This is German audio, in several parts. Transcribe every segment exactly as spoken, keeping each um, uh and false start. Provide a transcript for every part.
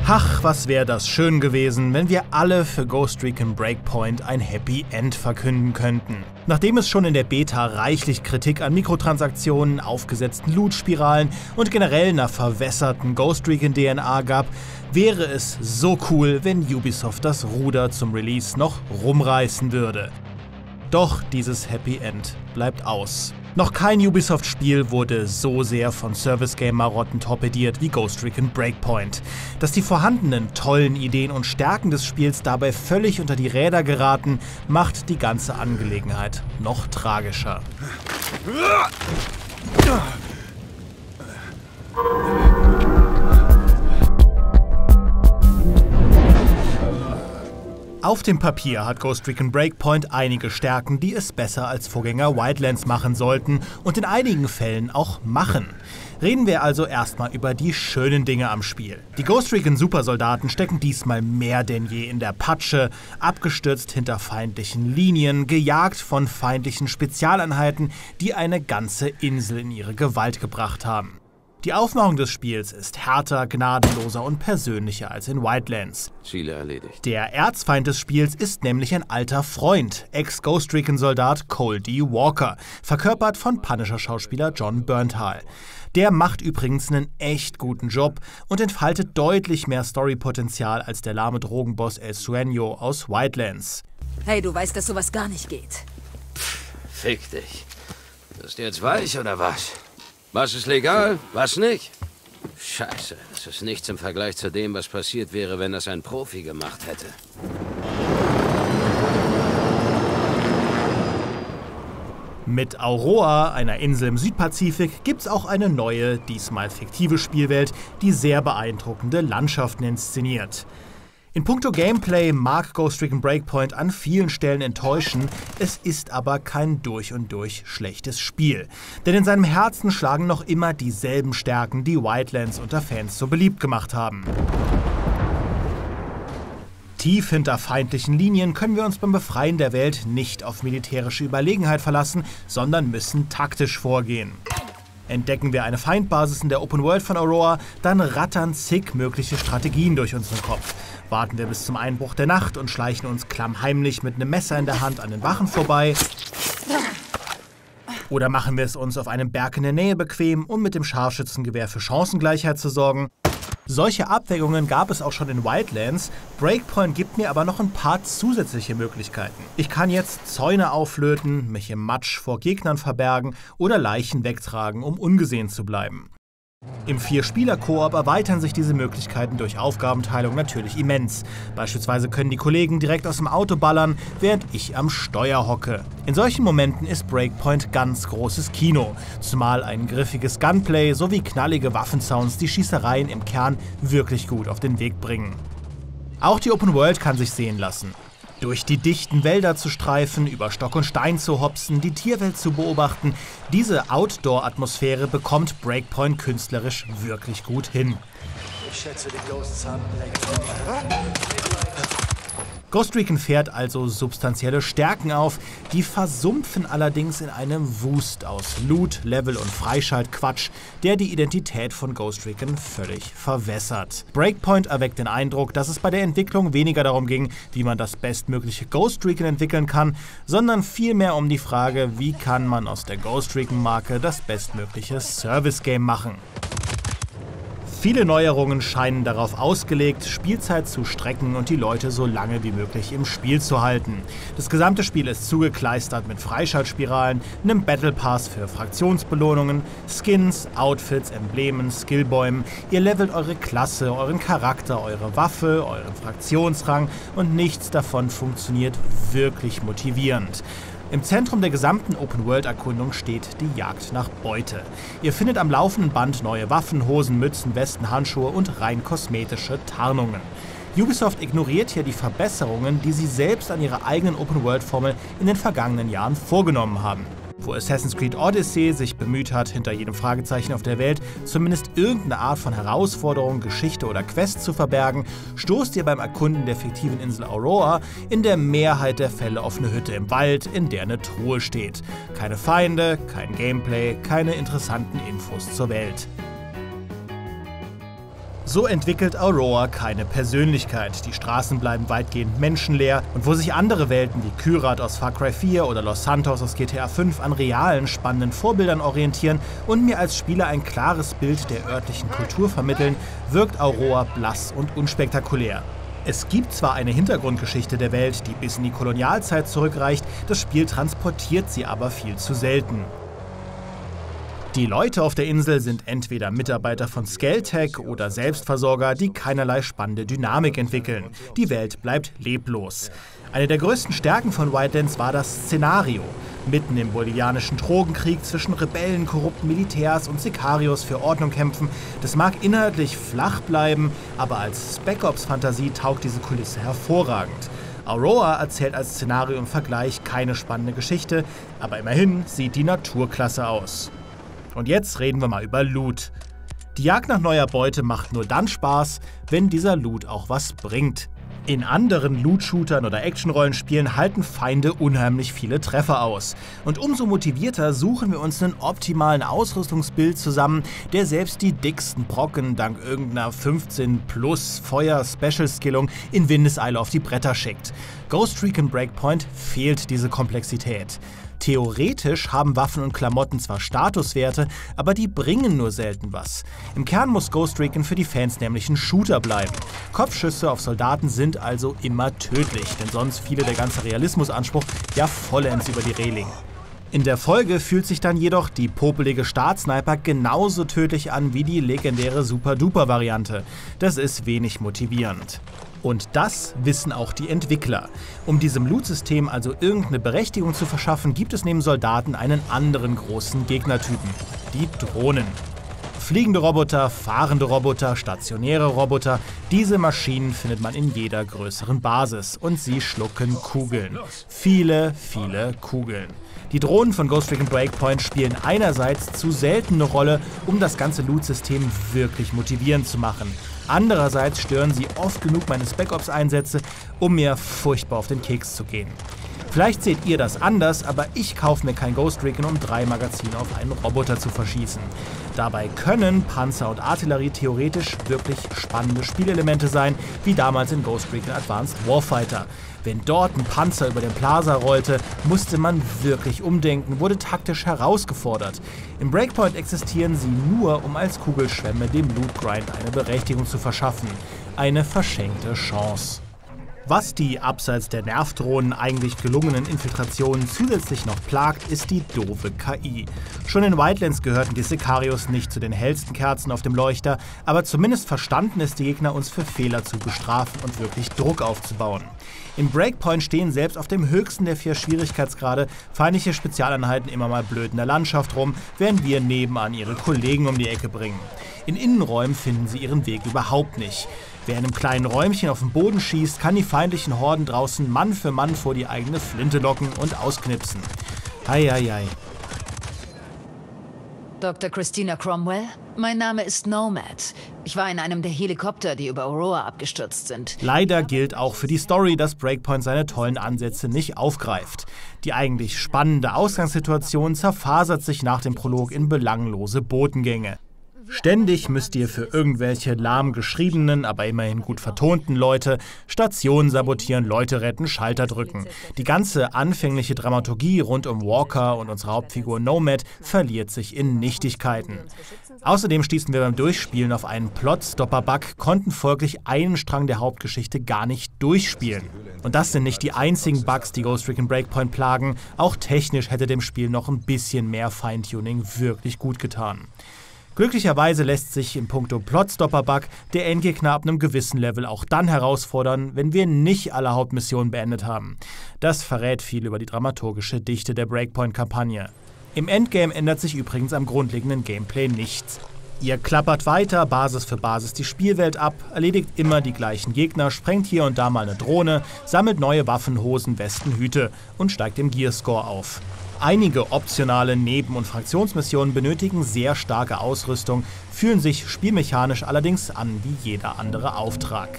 Ach, was wäre das schön gewesen, wenn wir alle für Ghost Recon Breakpoint ein Happy End verkünden könnten. Nachdem es schon in der Beta reichlich Kritik an Mikrotransaktionen, aufgesetzten Loot-Spiralen und generell einer verwässerten Ghost Recon D N A gab, wäre es so cool, wenn Ubisoft das Ruder zum Release noch rumreißen würde. Doch dieses Happy End bleibt aus. Noch kein Ubisoft-Spiel wurde so sehr von Service-Game-Marotten torpediert wie Ghost Recon Breakpoint. Dass die vorhandenen tollen Ideen und Stärken des Spiels dabei völlig unter die Räder geraten, macht die ganze Angelegenheit noch tragischer. Auf dem Papier hat Ghost Recon Breakpoint einige Stärken, die es besser als Vorgänger Wildlands machen sollten und in einigen Fällen auch machen. Reden wir also erstmal über die schönen Dinge am Spiel. Die Ghost Recon Supersoldaten stecken diesmal mehr denn je in der Patsche, abgestürzt hinter feindlichen Linien, gejagt von feindlichen Spezialeinheiten, die eine ganze Insel in ihre Gewalt gebracht haben. Die Aufmachung des Spiels ist härter, gnadenloser und persönlicher als in Wildlands. Ziele erledigt. Der Erzfeind des Spiels ist nämlich ein alter Freund, Ex-Ghost Recon-Soldat Cole D. Walker, verkörpert von Punisher-Schauspieler Jon Bernthal. Der macht übrigens einen echt guten Job und entfaltet deutlich mehr Storypotenzial als der lahme Drogenboss El Sueño aus Wildlands. Hey, du weißt, dass sowas gar nicht geht. Pff, fick dich. Bist du jetzt weich oder was? Was ist legal, was nicht? Scheiße, das ist nichts im Vergleich zu dem, was passiert wäre, wenn das ein Profi gemacht hätte. Mit Aurora, einer Insel im Südpazifik, gibt's auch eine neue, diesmal fiktive Spielwelt, die sehr beeindruckende Landschaften inszeniert. In puncto Gameplay mag Ghost Recon Breakpoint an vielen Stellen enttäuschen, es ist aber kein durch und durch schlechtes Spiel. Denn in seinem Herzen schlagen noch immer dieselben Stärken, die Wildlands unter Fans so beliebt gemacht haben. Tief hinter feindlichen Linien können wir uns beim Befreien der Welt nicht auf militärische Überlegenheit verlassen, sondern müssen taktisch vorgehen. Entdecken wir eine Feindbasis in der Open World von Aurora, dann rattern zig mögliche Strategien durch unseren Kopf. Warten wir bis zum Einbruch der Nacht und schleichen uns klammheimlich mit einem Messer in der Hand an den Wachen vorbei. Oder machen wir es uns auf einem Berg in der Nähe bequem, um mit dem Scharfschützengewehr für Chancengleichheit zu sorgen. Solche Abwägungen gab es auch schon in Wildlands, Breakpoint gibt mir aber noch ein paar zusätzliche Möglichkeiten. Ich kann jetzt Zäune auflöten, mich im Matsch vor Gegnern verbergen oder Leichen wegtragen, um ungesehen zu bleiben. Im Vier-Spieler-Koop erweitern sich diese Möglichkeiten durch Aufgabenteilung natürlich immens. Beispielsweise können die Kollegen direkt aus dem Auto ballern, während ich am Steuer hocke. In solchen Momenten ist Breakpoint ganz großes Kino, zumal ein griffiges Gunplay sowie knallige Waffensounds die Schießereien im Kern wirklich gut auf den Weg bringen. Auch die Open World kann sich sehen lassen. Durch die dichten Wälder zu streifen, über Stock und Stein zu hopsen, die Tierwelt zu beobachten, diese Outdoor-Atmosphäre bekommt Breakpoint künstlerisch wirklich gut hin. Ich schätze, die Ghosts haben Ghost Recon fährt also substanzielle Stärken auf, die versumpfen allerdings in einem Wust aus Loot, Level und Freischaltquatsch, der die Identität von Ghost Recon völlig verwässert. Breakpoint erweckt den Eindruck, dass es bei der Entwicklung weniger darum ging, wie man das bestmögliche Ghost Recon entwickeln kann, sondern vielmehr um die Frage, wie kann man aus der Ghost Recon-Marke das bestmögliche Service-Game machen. Viele Neuerungen scheinen darauf ausgelegt, Spielzeit zu strecken und die Leute so lange wie möglich im Spiel zu halten. Das gesamte Spiel ist zugekleistert mit Freischaltspiralen, einem Battle Pass für Fraktionsbelohnungen, Skins, Outfits, Emblemen, Skillbäumen. Ihr levelt eure Klasse, euren Charakter, eure Waffe, euren Fraktionsrang und nichts davon funktioniert wirklich motivierend. Im Zentrum der gesamten Open-World-Erkundung steht die Jagd nach Beute. Ihr findet am laufenden Band neue Waffen, Hosen, Mützen, Westen, Handschuhe und rein kosmetische Tarnungen. Ubisoft ignoriert hier die Verbesserungen, die sie selbst an ihrer eigenen Open-World-Formel in den vergangenen Jahren vorgenommen haben. Wo Assassin's Creed Odyssey sich bemüht hat, hinter jedem Fragezeichen auf der Welt zumindest irgendeine Art von Herausforderung, Geschichte oder Quest zu verbergen, stoßt ihr beim Erkunden der fiktiven Insel Aurora in der Mehrheit der Fälle auf eine Hütte im Wald, in der eine Truhe steht. Keine Feinde, kein Gameplay, keine interessanten Infos zur Welt. So entwickelt Aurora keine Persönlichkeit. Die Straßen bleiben weitgehend menschenleer und wo sich andere Welten wie Kyrat aus Far Cry vier oder Los Santos aus G T A fünf an realen, spannenden Vorbildern orientieren und mir als Spieler ein klares Bild der örtlichen Kultur vermitteln, wirkt Aurora blass und unspektakulär. Es gibt zwar eine Hintergrundgeschichte der Welt, die bis in die Kolonialzeit zurückreicht, das Spiel transportiert sie aber viel zu selten. Die Leute auf der Insel sind entweder Mitarbeiter von Skeltec oder Selbstversorger, die keinerlei spannende Dynamik entwickeln. Die Welt bleibt leblos. Eine der größten Stärken von Wildlands war das Szenario. Mitten im bolivianischen Drogenkrieg zwischen Rebellen, korrupten Militärs und Sicarios für Ordnung kämpfen. Das mag inhaltlich flach bleiben, aber als Spec Ops-Fantasie taugt diese Kulisse hervorragend. Aurora erzählt als Szenario im Vergleich keine spannende Geschichte, aber immerhin sieht die Natur klasse aus. Und jetzt reden wir mal über Loot. Die Jagd nach neuer Beute macht nur dann Spaß, wenn dieser Loot auch was bringt. In anderen Loot-Shootern oder Action-Rollenspielen halten Feinde unheimlich viele Treffer aus. Und umso motivierter suchen wir uns einen optimalen Ausrüstungsbild zusammen, der selbst die dicksten Brocken dank irgendeiner fünfzehn plus Feuer-Special-Skillung in Windeseile auf die Bretter schickt. Ghost Recon Breakpoint fehlt diese Komplexität. Theoretisch haben Waffen und Klamotten zwar Statuswerte, aber die bringen nur selten was. Im Kern muss Ghost Recon für die Fans nämlich ein Shooter bleiben. Kopfschüsse auf Soldaten sind also immer tödlich, denn sonst fiele der ganze Realismusanspruch ja vollends über die Reling. In der Folge fühlt sich dann jedoch die popelige Startsniper genauso tödlich an wie die legendäre Super-Duper-Variante. Das ist wenig motivierend. Und das wissen auch die Entwickler. Um diesem Loot-System also irgendeine Berechtigung zu verschaffen, gibt es neben Soldaten einen anderen großen Gegnertypen: die Drohnen. Fliegende Roboter, fahrende Roboter, stationäre Roboter, diese Maschinen findet man in jeder größeren Basis und sie schlucken Kugeln. Viele, viele Kugeln. Die Drohnen von Ghost Recon Breakpoint spielen einerseits zu selten eine Rolle, um das ganze Loot-System wirklich motivierend zu machen. Andererseits stören sie oft genug meine Spec Ops-Einsätze, um mir furchtbar auf den Keks zu gehen. Vielleicht seht ihr das anders, aber ich kaufe mir kein Ghost Recon, um drei Magazine auf einen Roboter zu verschießen. Dabei können Panzer und Artillerie theoretisch wirklich spannende Spielelemente sein, wie damals in Ghost Recon Advanced Warfighter. Wenn dort ein Panzer über den Plaza rollte, musste man wirklich umdenken, wurde taktisch herausgefordert. Im Breakpoint existieren sie nur, um als Kugelschwämme dem Loot Grind eine Berechtigung zu verschaffen. Eine verschenkte Chance. Was die abseits der Nervdrohnen eigentlich gelungenen Infiltrationen zusätzlich noch plagt, ist die doofe K I. Schon in Wildlands gehörten die Sicarios nicht zu den hellsten Kerzen auf dem Leuchter, aber zumindest verstanden es die Gegner, uns für Fehler zu bestrafen und wirklich Druck aufzubauen. In Breakpoint stehen selbst auf dem höchsten der vier Schwierigkeitsgrade feindliche Spezialeinheiten immer mal blöd in der Landschaft rum, während wir nebenan ihre Kollegen um die Ecke bringen. In Innenräumen finden sie ihren Weg überhaupt nicht. Wer in einem kleinen Räumchen auf den Boden schießt, kann die feindlichen Horden draußen Mann für Mann vor die eigene Flinte locken und ausknipsen. Eieiei. Doktor Christina Cromwell, mein Name ist Nomad. Ich war in einem der Helikopter, die über Aurora abgestürzt sind. Leider gilt auch für die Story, dass Breakpoint seine tollen Ansätze nicht aufgreift. Die eigentlich spannende Ausgangssituation zerfasert sich nach dem Prolog in belanglose Botengänge. Ständig müsst ihr für irgendwelche lahm geschriebenen, aber immerhin gut vertonten Leute Stationen sabotieren, Leute retten, Schalter drücken. Die ganze anfängliche Dramaturgie rund um Walker und unsere Hauptfigur Nomad verliert sich in Nichtigkeiten. Außerdem stießen wir beim Durchspielen auf einen Plot-Stopper-Bug, konnten folglich einen Strang der Hauptgeschichte gar nicht durchspielen. Und das sind nicht die einzigen Bugs, die Ghost Recon Breakpoint plagen. Auch technisch hätte dem Spiel noch ein bisschen mehr Feintuning wirklich gut getan. Glücklicherweise lässt sich in puncto Plotstopper-Bug der Endgegner ab einem gewissen Level auch dann herausfordern, wenn wir nicht alle Hauptmissionen beendet haben. Das verrät viel über die dramaturgische Dichte der Breakpoint-Kampagne. Im Endgame ändert sich übrigens am grundlegenden Gameplay nichts. Ihr klappert weiter, Basis für Basis die Spielwelt ab, erledigt immer die gleichen Gegner, sprengt hier und da mal eine Drohne, sammelt neue Waffen, Hosen, Westen, Hüte und steigt im Gearscore auf. Einige optionale Neben- und Fraktionsmissionen benötigen sehr starke Ausrüstung, fühlen sich spielmechanisch allerdings an wie jeder andere Auftrag.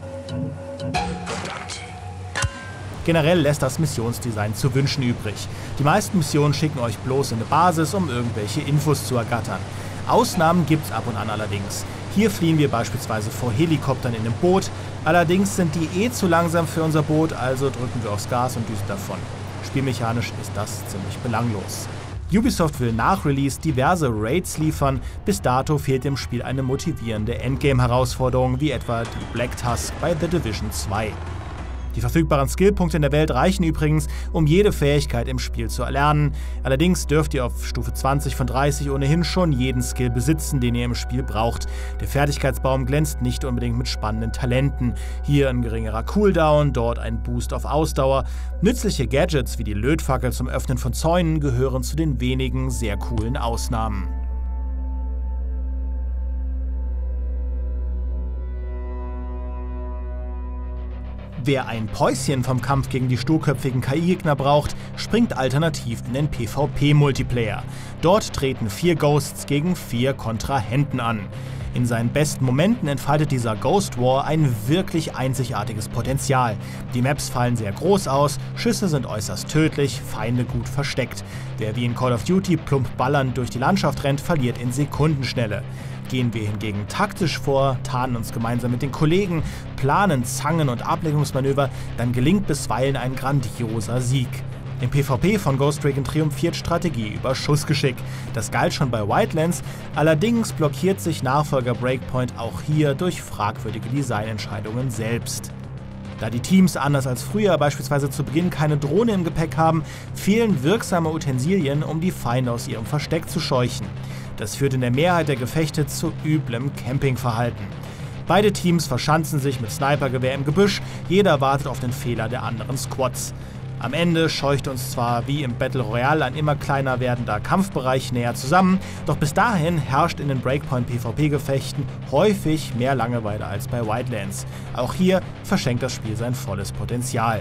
Generell lässt das Missionsdesign zu wünschen übrig. Die meisten Missionen schicken euch bloß in eine Basis, um irgendwelche Infos zu ergattern. Ausnahmen gibt's ab und an allerdings. Hier fliehen wir beispielsweise vor Helikoptern in einem Boot, allerdings sind die eh zu langsam für unser Boot, also drücken wir aufs Gas und düsen davon. Spielmechanisch ist das ziemlich belanglos. Ubisoft will nach Release diverse Raids liefern, bis dato fehlt dem Spiel eine motivierende Endgame-Herausforderung wie etwa die Black Tusk bei The Division zwei. Die verfügbaren Skillpunkte in der Welt reichen übrigens, um jede Fähigkeit im Spiel zu erlernen. Allerdings dürft ihr auf Stufe zwanzig von dreißig ohnehin schon jeden Skill besitzen, den ihr im Spiel braucht. Der Fertigkeitsbaum glänzt nicht unbedingt mit spannenden Talenten. Hier ein geringerer Cooldown, dort ein Boost auf Ausdauer. Nützliche Gadgets wie die Lötfackel zum Öffnen von Zäunen gehören zu den wenigen sehr coolen Ausnahmen. Wer ein Päuschen vom Kampf gegen die sturköpfigen K I-Gegner braucht, springt alternativ in den PvP-Multiplayer. Dort treten vier Ghosts gegen vier Kontrahenten an. In seinen besten Momenten entfaltet dieser Ghost War ein wirklich einzigartiges Potenzial. Die Maps fallen sehr groß aus, Schüsse sind äußerst tödlich, Feinde gut versteckt. Wer wie in Call of Duty plump ballernd durch die Landschaft rennt, verliert in Sekundenschnelle. Gehen wir hingegen taktisch vor, tarnen uns gemeinsam mit den Kollegen, planen Zangen- und Ablenkungsmanöver, dann gelingt bisweilen ein grandioser Sieg. Im PvP von Ghost Recon triumphiert Strategie über Schussgeschick. Das galt schon bei Wildlands, allerdings blockiert sich Nachfolger Breakpoint auch hier durch fragwürdige Designentscheidungen selbst. Da die Teams anders als früher beispielsweise zu Beginn keine Drohne im Gepäck haben, fehlen wirksame Utensilien, um die Feinde aus ihrem Versteck zu scheuchen. Das führt in der Mehrheit der Gefechte zu üblem Campingverhalten. Beide Teams verschanzen sich mit Snipergewehr im Gebüsch, jeder wartet auf den Fehler der anderen Squads. Am Ende scheucht uns zwar wie im Battle Royale ein immer kleiner werdender Kampfbereich näher zusammen, doch bis dahin herrscht in den Breakpoint-PvP-Gefechten häufig mehr Langeweile als bei Wildlands. Auch hier verschenkt das Spiel sein volles Potenzial.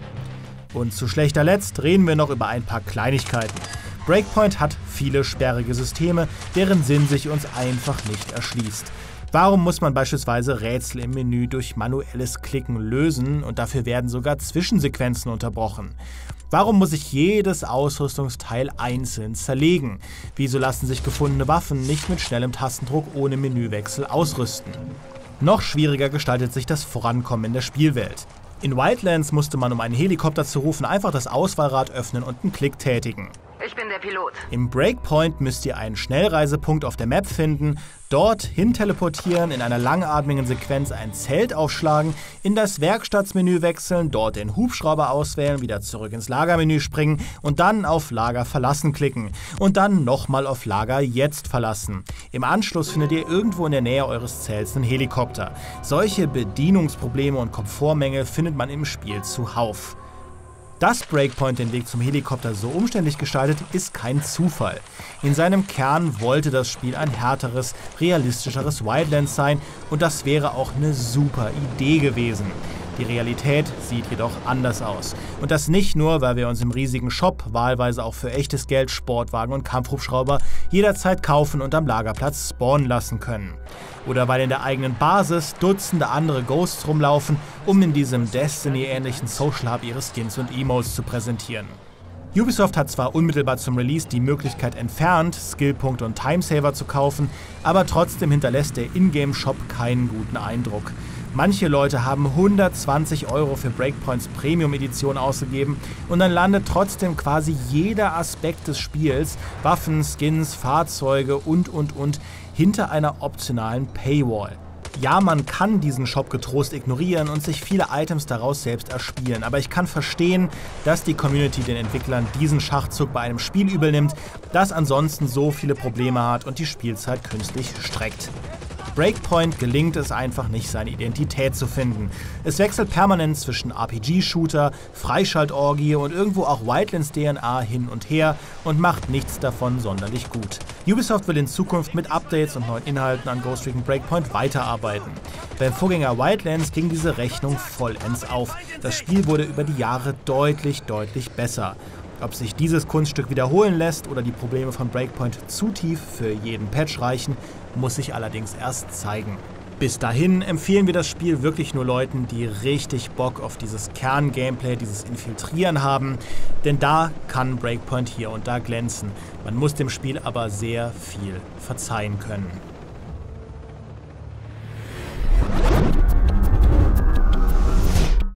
Und zu schlechter Letzt reden wir noch über ein paar Kleinigkeiten. Breakpoint hat viele sperrige Systeme, deren Sinn sich uns einfach nicht erschließt. Warum muss man beispielsweise Rätsel im Menü durch manuelles Klicken lösen und dafür werden sogar Zwischensequenzen unterbrochen? Warum muss ich jedes Ausrüstungsteil einzeln zerlegen? Wieso lassen sich gefundene Waffen nicht mit schnellem Tastendruck ohne Menüwechsel ausrüsten? Noch schwieriger gestaltet sich das Vorankommen in der Spielwelt. In Wildlands musste man, um einen Helikopter zu rufen, einfach das Auswahlrad öffnen und einen Klick tätigen. Ich bin der Pilot. Im Breakpoint müsst ihr einen Schnellreisepunkt auf der Map finden, dort hin teleportieren, in einer langatmigen Sequenz ein Zelt aufschlagen, in das Werkstattmenü wechseln, dort den Hubschrauber auswählen, wieder zurück ins Lagermenü springen und dann auf Lager verlassen klicken und dann nochmal auf Lager jetzt verlassen. Im Anschluss findet ihr irgendwo in der Nähe eures Zelts einen Helikopter. Solche Bedienungsprobleme und Komfortmängel findet man im Spiel zuhauf. Dass Breakpoint den Weg zum Helikopter so umständlich gestaltet, ist kein Zufall. In seinem Kern wollte das Spiel ein härteres, realistischeres Wildlands sein und das wäre auch eine super Idee gewesen. Die Realität sieht jedoch anders aus. Und das nicht nur, weil wir uns im riesigen Shop wahlweise auch für echtes Geld Sportwagen und Kampfhubschrauber jederzeit kaufen und am Lagerplatz spawnen lassen können. Oder weil in der eigenen Basis Dutzende andere Ghosts rumlaufen, um in diesem Destiny-ähnlichen Social Hub ihre Skins und Emotes zu präsentieren. Ubisoft hat zwar unmittelbar zum Release die Möglichkeit entfernt, Skillpunkte und Timesaver zu kaufen, aber trotzdem hinterlässt der Ingame-Shop keinen guten Eindruck. Manche Leute haben hundertzwanzig Euro für Breakpoints Premium-Edition ausgegeben und dann landet trotzdem quasi jeder Aspekt des Spiels, Waffen, Skins, Fahrzeuge und und und, hinter einer optionalen Paywall. Ja, man kann diesen Shop getrost ignorieren und sich viele Items daraus selbst erspielen, aber ich kann verstehen, dass die Community den Entwicklern diesen Schachzug bei einem Spiel übel nimmt, das ansonsten so viele Probleme hat und die Spielzeit künstlich streckt. Breakpoint gelingt es einfach nicht, seine Identität zu finden. Es wechselt permanent zwischen R P G-Shooter, Freischaltorgie und irgendwo auch Wildlands-D N A hin und her und macht nichts davon sonderlich gut. Ubisoft will in Zukunft mit Updates und neuen Inhalten an Ghost Recon Breakpoint weiterarbeiten. Beim Vorgänger Wildlands ging diese Rechnung vollends auf. Das Spiel wurde über die Jahre deutlich, deutlich besser. Ob sich dieses Kunststück wiederholen lässt oder die Probleme von Breakpoint zu tief für jeden Patch reichen, muss sich allerdings erst zeigen. Bis dahin empfehlen wir das Spiel wirklich nur Leuten, die richtig Bock auf dieses Kern-Gameplay, dieses Infiltrieren haben, denn da kann Breakpoint hier und da glänzen. Man muss dem Spiel aber sehr viel verzeihen können.